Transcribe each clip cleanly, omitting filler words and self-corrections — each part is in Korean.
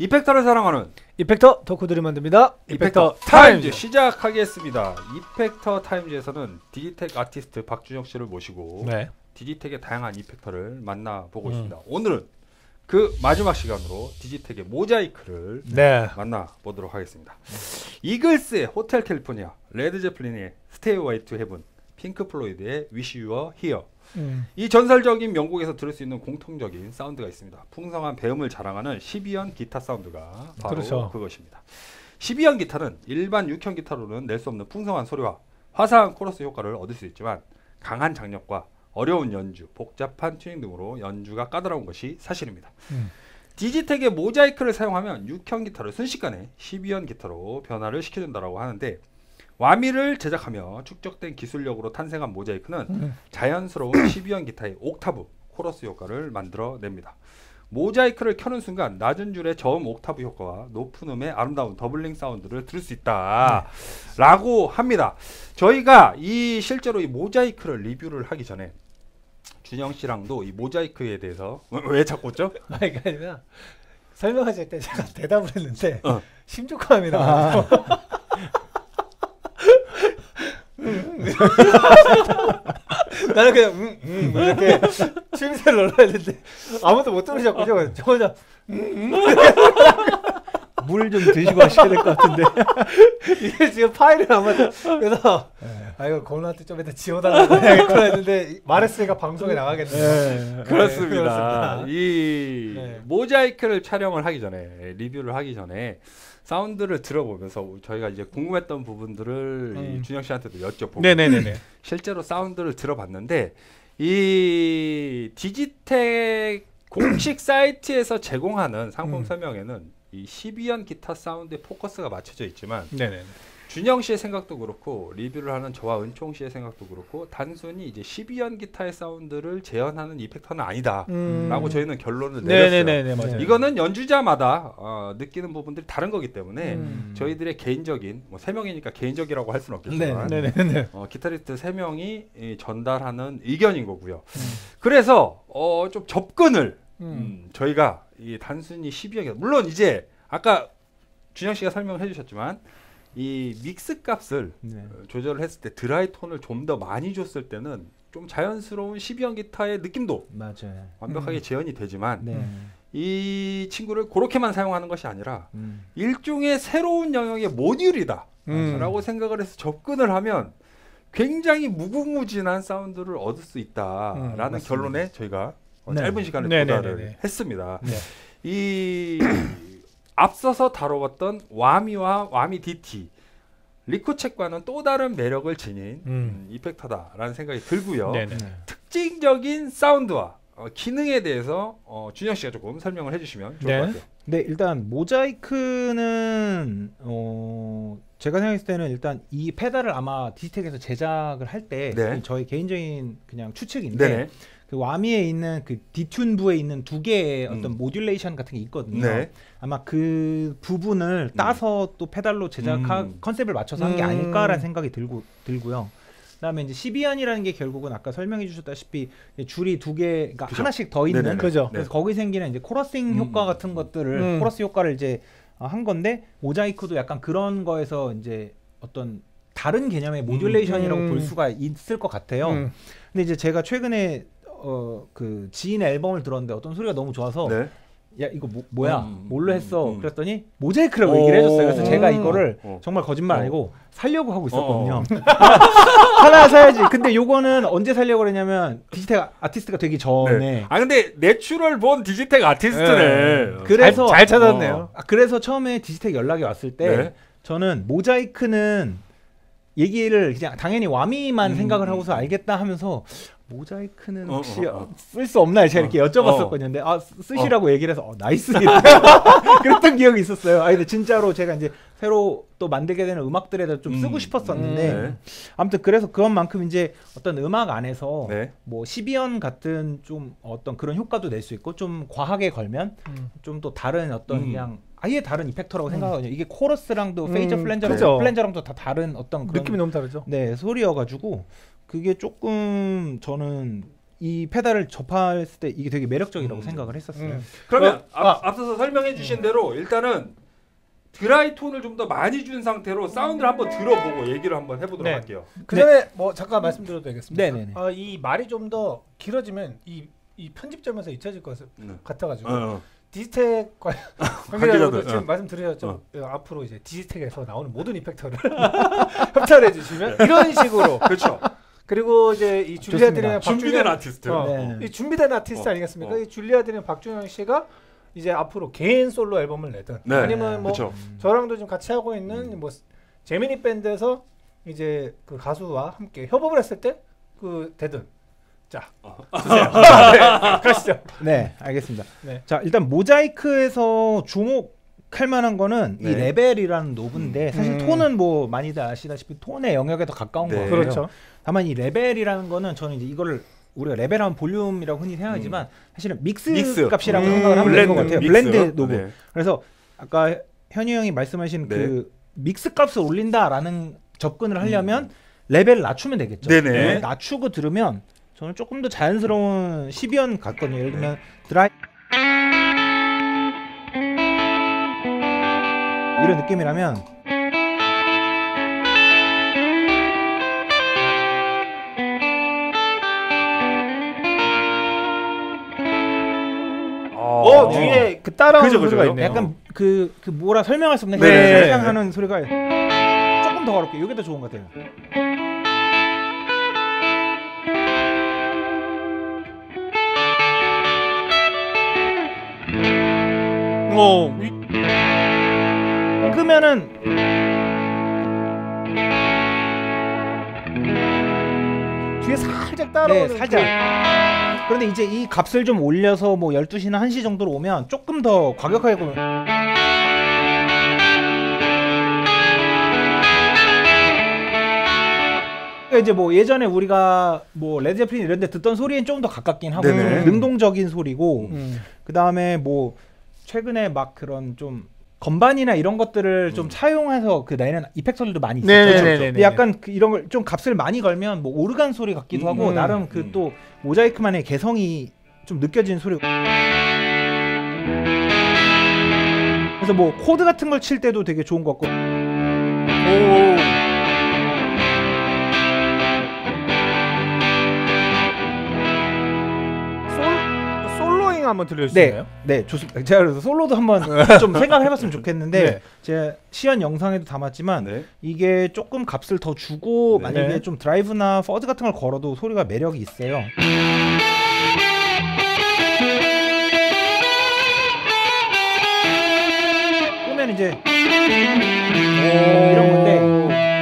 이펙터를 사랑하는 이펙터 덕후들이 만듭니다. 이펙터 타임즈 시작하겠습니다. 이펙터 타임즈에서는 디지텍 아티스트 박준혁 씨를 모시고 네. 디지텍의 다양한 이펙터를 만나보고 있습니다. 오늘은 그 마지막 시간으로 디지텍의 모자이크를 만나보도록 하겠습니다. 이글스의 호텔 캘리포니아, 레드 제플린의 스테이 어웨이 투 헤븐, 핑크 플로이드의 위시 유어 히어, 이 전설적인 명곡에서 들을 수 있는 공통적인 사운드가 있습니다. 풍성한 배음을 자랑하는 12연 기타 사운드가 바로 그것입니다. 12연 기타는 일반 6현 기타로는 낼 수 없는 풍성한 소리와 화사한 코러스 효과를 얻을 수 있지만 강한 장력과 어려운 연주, 복잡한 튜닝 등으로 연주가 까다로운 것이 사실입니다. 디지텍의 모자이크를 사용하면 6현 기타를 순식간에 12연 기타로 변화를 시켜준다고 하는데, 와미를 제작하며 축적된 기술력으로 탄생한 모자이크는 자연스러운 12연 기타의 옥타브, 코러스 효과를 만들어냅니다. 모자이크를 켜는 순간 낮은 줄의 저음 옥타브 효과와 높은 음의 아름다운 더블링 사운드를 들을 수 있다 라고 합니다. 저희가 실제로 이 모자이크를 리뷰를 하기 전에 준영 씨랑도 이 모자이크에 대해서 왜 자꾸 웃죠? 아니 아니라 설명하실 때 제가 대답을 했는데 심족함이 나와요. 나는 그냥 이렇게 취미새를 넣으려 했는데 아무도 못 들으셨군요. 저 혼자 물 좀 드시고 하셔야 될 것 같은데 이게 지금 파일을 아마 그래서 이거 건우한테 좀 이따 지워달라고 해야겠구나 했는데 말했으니까 방송에 나가겠네요. 그렇습니다. 이 모자이크를 촬영을 하기 전에, 리뷰를 하기 전에 사운드를 들어보면서 저희가 이제 궁금했던 부분들을 준영 씨한테도 여쭤보고 실제로 사운드를 들어봤는데, 이 디지텍 공식 사이트에서 제공하는 상품 설명에는 이 12연 기타 사운드에 포커스가 맞춰져 있지만 준영 씨의 생각도 그렇고 리뷰를 하는 저와 은총 씨의 생각도 그렇고 단순히 이제 12연 기타의 사운드를 재현하는 이펙터는 아니다 라고 저희는 결론을 내렸어요. 맞아요. 이거는 연주자마다 느끼는 부분들이 다른 거기 때문에 저희들의 개인적인, 뭐 3명이니까 개인적이라고 할 수는 없겠지만 기타리스트 3명이 전달하는 의견인 거고요. 그래서 좀 접근을 저희가 이 단순히 12연, 물론 이제 아까 준영 씨가 설명을 해주셨지만 이 믹스 값을 조절을 했을 때 드라이 톤을 좀 더 많이 줬을 때는 좀 자연스러운 12연 기타의 느낌도 완벽하게 재현이 되지만 이 친구를 그렇게만 사용하는 것이 아니라 일종의 새로운 영역의 모듈이다 라고 생각을 해서 접근을 하면 굉장히 무궁무진한 사운드를 얻을 수 있다라는 결론에 저희가 짧은 시간에 도달을 했습니다. 이 앞서서 다뤄봤던 와미와 와미 DT, 리코책과는 또 다른 매력을 지닌 이펙터다라는 생각이 들고요. 특징적인 사운드와 기능에 대해서 준영 씨가 조금 설명을 해주시면 좋을 것 같아요. 네, 일단 모자이크는 제가 생각했을 때는 일단 이 페달을 아마 디지텍에서 제작을 할 때 저희 개인적인 그냥 추측인데 그 와미에 있는 그 디튠부에 있는 두 개의 어떤 모듈레이션 같은 게 있거든요. 아마 그 부분을 따서 또 페달로 제작한 컨셉을 맞춰서 한 게 아닐까라는 생각이 들고요. 그다음에 이제 12연이라는 게 결국은 아까 설명해 주셨다시피 줄이 두 개, 그러니까 하나씩 더 있는 그래서 거기 생기는 이제 코러싱 효과 같은 것들을 코러스 효과를 이제 한 건데, 모자이크도 약간 그런 거에서 이제 어떤 다른 개념의 모듈레이션이라고 볼 수가 있을 것 같아요. 근데 이제 제가 최근에 그 지인 앨범을 들었는데 어떤 소리가 너무 좋아서 야 이거 뭐야 뭘로 했어 그랬더니 모자이크라고 얘기를 해줬어요. 그래서 제가 이거를 정말 거짓말 아니고 살려고 하고 있었거든요. 하나 사야지. 근데 요거는 언제 살려고 그러냐면 디지텍 아티스트가 되기 전에. 근데 내추럴 본 디지텍 아티스트네. 그래서 잘 찾았네요. 그래서 처음에 디지텍 연락이 왔을 때 저는 모자이크는 얘기를 그냥 당연히 와미만 생각을 하고서 알겠다 하면서 모자이크는 혹시 쓸 수 없나요? 제가 이렇게 여쭤봤었거든요. 근데 쓰시라고 얘기를 해서 나이스 그랬던 기억이 있었어요. 근데 진짜로 제가 이제 새로 또 만들게 되는 음악들에다 좀 쓰고 싶었었는데 아무튼 그래서 그것만큼 이제 어떤 음악 안에서 뭐 12연 같은 좀 어떤 그런 효과도 낼 수 있고 좀 과하게 걸면 좀 또 다른 어떤 그냥 아예 다른 이펙터라고 생각하거든요. 이게 코러스랑도 페이저 플랜저랑도 다 다른 어떤 그런 느낌이 너무 다르죠. 소리여가지고 그게 조금 저는 이 페달을 접했을 때 이게 되게 매력적이라고 생각을 했었어요. 그러면 앞서서 설명해 주신 대로 일단은 드라이 톤을 좀 더 많이 준 상태로 사운드를 한번 들어보고 얘기를 한번 해보도록 할게요. 그 전에 뭐 잠깐 말씀드려도 되겠습니까? 네네네. 이 말이 좀 더 길어지면 이 편집점에서 잊혀질 것 같아가지고 디지텍 관계자분들 지금 말씀드렸죠. 앞으로 이제 디지텍에서 나오는 모든 이펙터를 협찬해 주시면 이런 식으로 그렇죠. 그리고 이제 이 줄리아드리는 준비된 아티스트, 이 준비된 아티스트 아니겠습니까? 이 줄리아드리는 박준영 씨가 이제 앞으로 개인 솔로 앨범을 내든 아니면 뭐 저랑도 좀 같이 하고 있는 뭐 제미니 밴드에서 이제 그 가수와 함께 협업을 했을 때 그 되든 자 주세요. 네, 가시죠. 네, 알겠습니다. 네. 자, 일단 모자이크에서 주목할 만한 거는 이 레벨이라는 노브인데 사실 톤은 뭐 많이들 아시다시피 톤의 영역에 더 가까운 거예요. 그렇죠. 다만 이 레벨이라는 거는 저는 이제 이거를 우리가 레벨하면 볼륨이라고 흔히 생각하지만 사실은 믹스 값이라고 생각을 하면 될 것 같아요. 블렌드 노브. 그래서 아까 현유 형이 말씀하신 그 믹스 값을 올린다라는 접근을 하려면 레벨을 낮추면 되겠죠. 낮추고 들으면 저는 조금 더 자연스러운 12연 같거든요. 예를 들면 드라이 이런 느낌이라면 뒤에 그 따라오는 소리가 있네요. 약간 그 뭐라 설명할 수 없는 설명하는 소리가 조금 더 어렵게. 이게 더 좋은 것 같아요. 끄면은 뒤에 살짝 따라오는 살짝. 그런데 이제 이 값을 좀 올려서 뭐 12시나 1시 정도로 오면 조금 더 과격하게 보면 그러니까 이제 뭐 예전에 우리가 뭐 레드제플린 이런 데 듣던 소리엔 좀 더 가깝긴 하고 좀 능동적인 소리고 그 다음에 뭐 최근에 막 그런 좀 건반이나 이런 것들을 좀 차용해서 그 내는 이펙터들도 많이 있었죠. 근데 약간 그 이런 걸 좀 값을 많이 걸면 뭐 오르간 소리 같기도 하고 나름 그 또 모자이크만의 개성이 좀 느껴지는 소리. 그래서 뭐 코드 같은 걸 칠 때도 되게 좋은 것 같고. 솔로잉 한번 들려주시나요? 네, 좋습니다. 제가 그래서 솔로도 한번 좀 생각해봤으면 좋겠는데 제가 시연 영상에도 담았지만 이게 조금 값을 더 주고 만약에 좀 드라이브나 퍼즈 같은 걸 걸어도 소리가 매력이 있어요. 끄면 이제 이런 건데.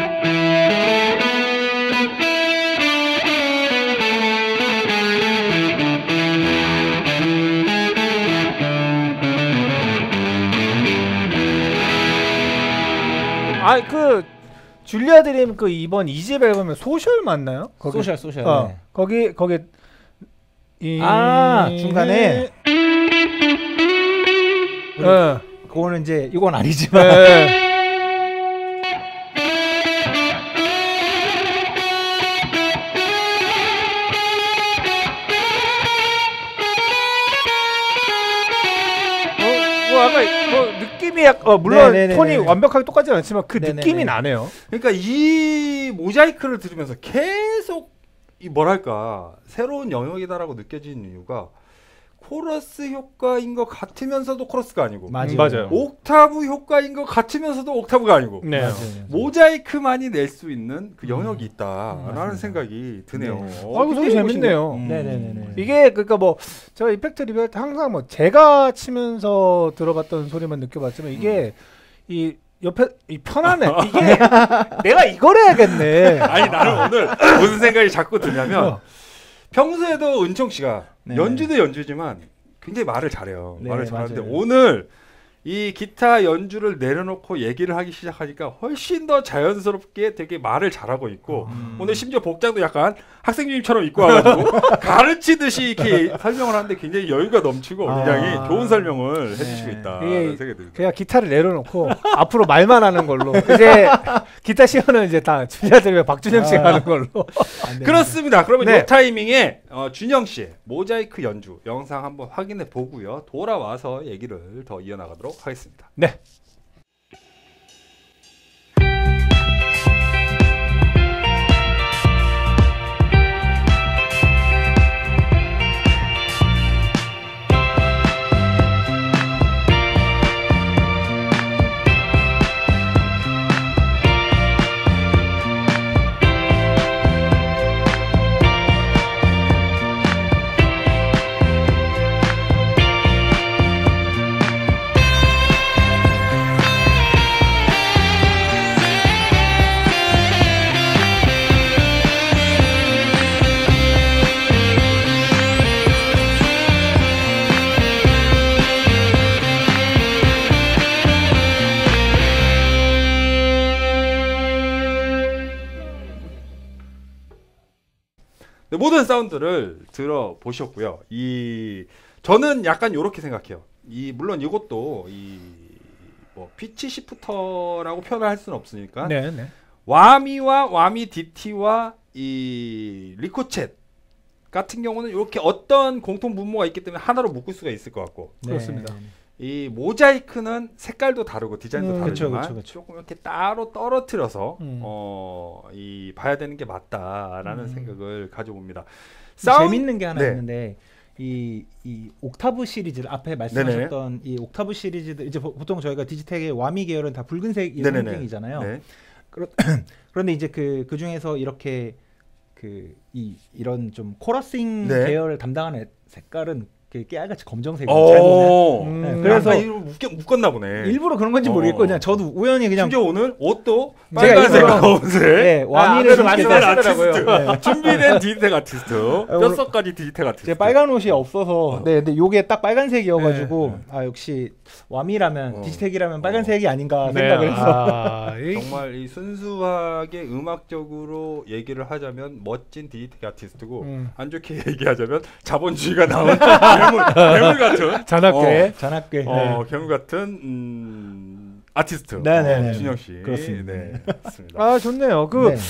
그 줄리아 드림 그 이번 2집 앨범에 소셜 맞나요? 소셜. 거기 중간에 그거는 이제 이건 아니지만 느낌이 물론 톤이 완벽하게 똑같지는 않지만 그 느낌이 나네요. 그러니까 이 모자이크를 들으면서 계속 이 뭐랄까 새로운 영역이다라고 느껴지는 이유가 코러스 효과인 것 같으면서도 코러스가 아니고 맞아요. 옥타브 효과인 것 같으면서도 옥타브가 아니고 모자이크만이 낼 수 있는 그 영역이 있다라는 생각이 드네요. 되게 재밌네요. 네네네. 이게 그러니까 뭐 제가 이펙트 리뷰할 때 항상 뭐 제가 치면서 들어봤던 소리만 느껴봤지만 이게 이 옆에 이 편하네. 이게 내가 이걸 해야겠네. 아니 나는 오늘 무슨 생각이 자꾸 드냐면 평소에도 은총 씨가 연주도 연주지만 굉장히 말을 잘해요. 말을 잘하는데 오늘 이 기타 연주를 내려놓고 얘기를 하기 시작하니까 훨씬 더 자연스럽게 되게 말을 잘하고 있고 오늘 심지어 복장도 약간 학생님처럼 입고 와가지고 가르치듯이 이렇게 설명을 하는데 굉장히 여유가 넘치고 굉장히 좋은 설명을 해주시고 있다. 그냥 기타를 내려놓고 앞으로 말만 하는 걸로 이제 기타 시연은 이제 다 줄리아 드림의 박준영 씨가 하는 걸로. 그렇습니다. 그러면 이 타이밍에 준영 씨의 모자이크 연주 영상 한번 확인해 보고요. 돌아와서 얘기를 더 이어나가도록 하겠습니다. 네. 모든 사운드를 들어보셨고요. 저는 약간 이렇게 생각해요. 물론 이것도 뭐 피치 시프터라고 표현을 할 수는 없으니까. 네, 네. 와미와 와미 DT와 이 리코챗 같은 경우는 이렇게 어떤 공통 분모가 있기 때문에 하나로 묶을 수가 있을 것 같고. 네. 그렇습니다. 이 모자이크는 색깔도 다르고 디자인도 다르지만 그쵸. 조금 이렇게 따로 떨어뜨려서 봐야 되는 게 맞다라는 생각을 가져봅니다. 재밌는 게 하나 있는데 이 옥타브 시리즈 앞에 말씀하셨던 이 옥타브 시리즈들 이제 보통 저희가 디지텍의 와미 계열은 다 붉은색 이상이잖아요. 네. 그런데 이제 그 중에서 이렇게 이런 좀 코러싱 계열을 담당하는 색깔은 깨알같이 검정색이에요. 네, 그래서 묶었나 보네. 일부러 그런 건지 모르겠고 그냥 저도 우연히 그냥 심지어 오늘 옷도 빨간색, 검은색. 네, 와미를 말씀하시더라고요. 준비된 디지텍 아티스트, 뼛속까지 디지텍 아티스트. 제 빨간 옷이 없어서 근데 요게 딱 빨간색이어가지고 역시 와미라면 디지텍이라면 빨간색이 아닌가 생각을 해서 정말 이 순수하게 음악적으로 얘기를 하자면 멋진 디지텍 아티스트고 안 좋게 얘기하자면 자본주의가 나온 괴물 같은 잔악괴 괴물 같은 아티스트 준영 씨. 그렇습니다. 네, 맞습니다. 좋네요.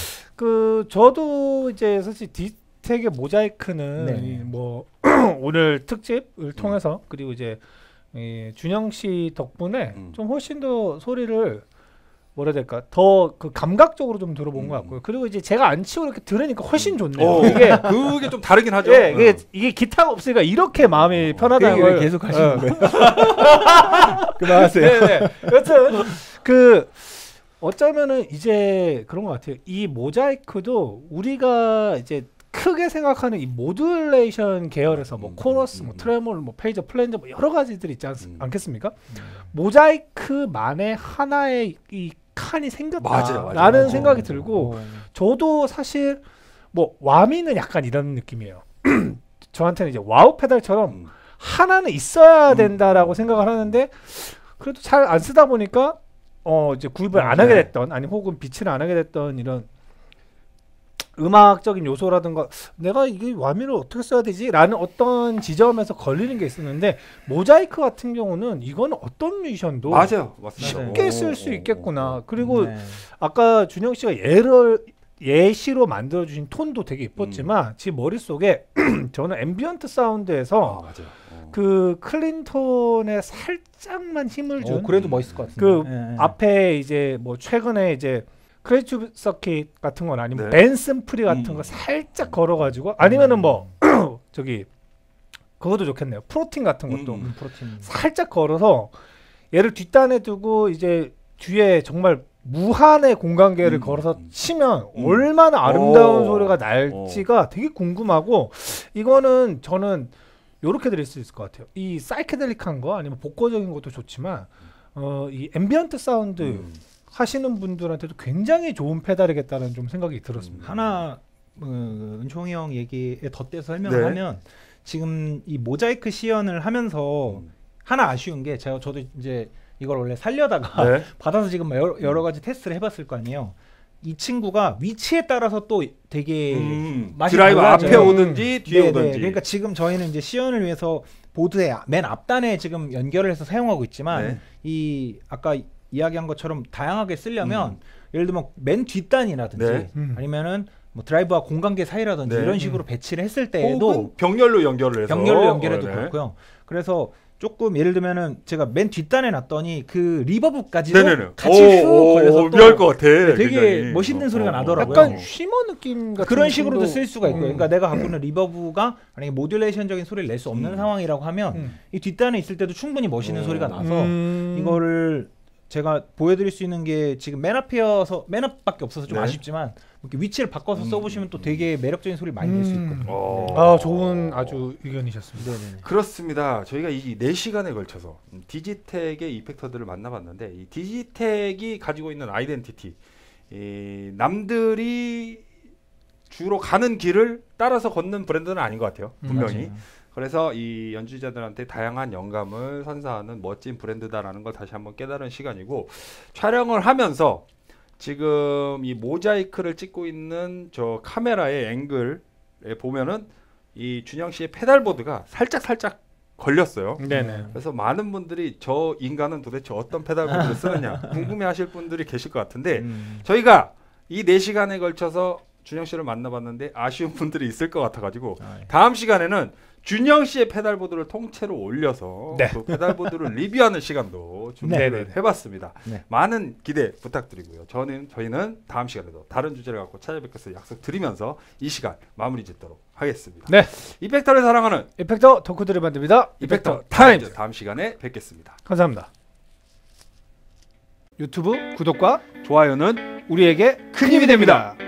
저도 이제 사실 디지텍의 모자이크는 뭐 오늘 특집을 통해서 그리고 이제 준영 씨 덕분에 좀 훨씬 더 소리를 뭐라 해야 될까 더 감각적으로 좀 들어본 것 같고요. 그리고 이제 제가 안 치고 이렇게 들으니까 훨씬 좋네요. 그게 좀 다르긴 하죠. 이게 기타가 없으니까 이렇게 마음이 편하다는 걸 계속 하시는 거예요. 그만하세요. 여튼 어쩌면은 이제 그런 것 같아요. 이 모자이크도 우리가 이제 크게 생각하는 이 모듈레이션 계열에서 뭐 코러스, 뭐 트레몰, 뭐 페이저, 플랜저 뭐 여러 가지들이 있지 않겠습니까? 모자이크만의 하나의 이 칸이 생겼다라는 생각이 들고 저도 사실 뭐 와미는 약간 이런 느낌이에요. 저한테는 이제 와우 페달처럼 하나는 있어야 된다라고 생각을 하는데 그래도 잘 안 쓰다 보니까 이제 구입을 안 하게 됐던 아니 혹은 비치를 안 하게 됐던 이런 음악적인 요소라든가 내가 이게 와미를 어떻게 써야 되지? 라는 어떤 지점에서 걸리는 게 있었는데 모자이크 같은 경우는 이거는 어떤 뮤지션도 쉽게 쓸 수 있겠구나. 그리고 아까 준영 씨가 예시로 만들어주신 톤도 되게 이뻤지만 제 머릿속에 저는 앰비언트 사운드에서 그 클린톤에 살짝만 힘을 준 그래도 멋있을 것 같은데 앞에 이제 뭐 최근에 이제 크레이티브 서킷 같은 건 아니면 벤 심프리 같은 거 살짝 걸어가지고 아니면은 뭐 저기 그것도 좋겠네요. 프로틴 같은 것도 살짝 걸어서 얘를 뒷단에 두고 이제 뒤에 정말 무한의 공간계를 걸어서 치면 얼마나 아름다운 소리가 날지가 되게 궁금하고 이거는 저는 요렇게 드릴 수 있을 것 같아요. 이 사이케델릭한 거 아니면 복고적인 것도 좋지만 이 앰비언트 사운드 하시는 분들한테도 굉장히 좋은 페달이겠다는 좀 생각이 들었습니다. 하나 은총이 형 얘기에 덧대서 설명을 하면 지금 이 모자이크 시연을 하면서 하나 아쉬운 게 저도 이제 이걸 원래 살려다가 받아서 지금 여러 가지 테스트를 해봤을 거 아니에요. 이 친구가 위치에 따라서 또 되게 맛이 드라이브 달라져요. 앞에 오든지 뒤에 오든지. 그러니까 지금 저희는 이제 시연을 위해서 보드의 맨 앞단에 지금 연결을 해서 사용하고 있지만 이 아까 이야기한 것처럼 다양하게 쓰려면 예를 들면 맨 뒷단이라든지 아니면은 뭐 드라이브와 공간계 사이라든지 이런 식으로 배치를 했을 때에도 병렬로 연결을 해서 연결해도 그렇고요. 그래서 조금 예를 들면은 제가 맨 뒷단에 놨더니 그 리버브까지도 같이 쭉 걸려서 묘할 것 같아. 되게 굉장히. 멋있는 소리가 나더라고요. 약간 쉬머 느낌 같은 그런 식으로도 쓸 수가 있고요. 그러니까 내가 갖고 있는 리버브가 만약에 모듈레이션적인 소리를 낼 수 없는 상황이라고 하면 이 뒷단에 있을 때도 충분히 멋있는 소리가 나서 이거를 제가 보여드릴 수 있는 게 지금 맨 앞밖에 없어서 좀 아쉽지만 이렇게 위치를 바꿔서 써보시면 또 되게 매력적인 소리 많이 낼 수 있거든요. 아, 좋은 아주 의견이셨습니다. 네네네. 그렇습니다. 저희가 이 4시간에 걸쳐서 디지텍의 이펙터들을 만나봤는데 이 디지텍이 가지고 있는 아이덴티티, 남들이 주로 가는 길을 따라서 걷는 브랜드는 아닌 것 같아요. 분명히. 그래서 이 연주자들한테 다양한 영감을 선사하는 멋진 브랜드다라는 걸 다시 한번 깨달은 시간이고, 촬영을 하면서 지금 이 모자이크를 찍고 있는 저 카메라의 앵글에 보면은 이 준영 씨의 페달보드가 살짝 걸렸어요. 네네. 그래서 많은 분들이 저 인간은 도대체 어떤 페달보드를 쓰느냐 궁금해하실 분들이 계실 것 같은데 저희가 이 4시간에 걸쳐서 준영 씨를 만나봤는데 아쉬운 분들이 있을 것 같아가지고 다음 시간에는 준영 씨의 페달보드를 통째로 올려서 그 페달보드를 리뷰하는 시간도 준비를 해봤습니다. 많은 기대 부탁드리고요. 저희는 다음 시간에도 다른 주제를 갖고 찾아뵙겠습니다. 약속드리면서 이 시간 마무리 짓도록 하겠습니다. 네, 이펙터를 사랑하는 이펙터 덕후들을 만듭니다. 이펙터 타임. 다음 시간에 뵙겠습니다. 감사합니다. 유튜브 구독과 좋아요는 우리에게 큰 힘이 됩니다.